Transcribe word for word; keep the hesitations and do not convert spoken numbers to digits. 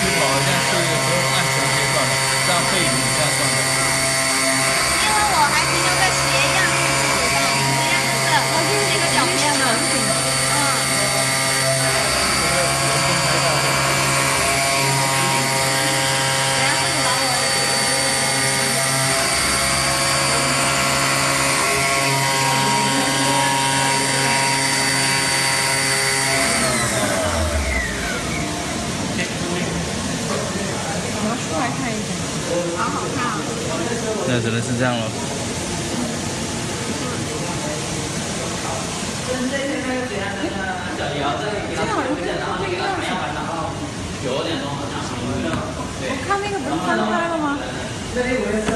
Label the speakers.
Speaker 1: 区跑好像是不用按时间算的，这样费用这样算的。
Speaker 2: 因为我还停留在斜样日出的上面，斜样就是那个小面嘛。嗯。等下是你把我。
Speaker 3: 我要出来看一下。好好看啊！
Speaker 1: 那只能是这样了。
Speaker 3: 这样好像不一样是我看那个不是翻拍了吗？